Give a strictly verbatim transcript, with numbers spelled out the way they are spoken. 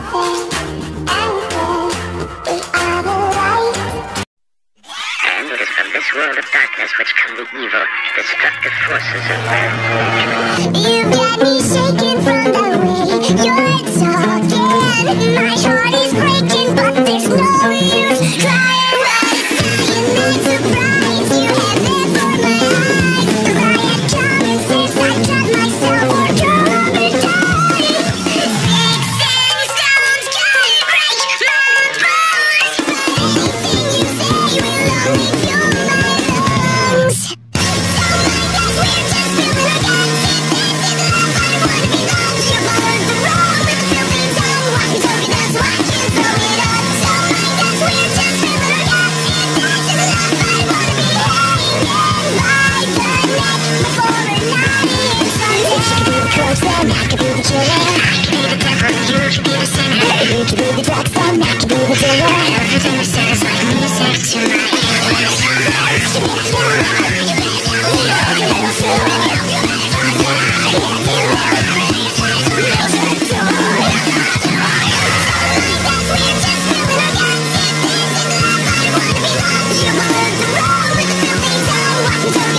And it is from this world of darkness which come the evil, destructive forces of man. You got me shaking from the way you're talking. My heart is breaking, but there's no use crying. Well, surprise, you have it for my eyes. The riot coming since I cut myself for traumatized. Six stones can break my bones, but anything you say will only fuel my lungs. So I guess we're just feeling again. You can be the drug son, I can be the dealer. Everything you say is like music to my ears. You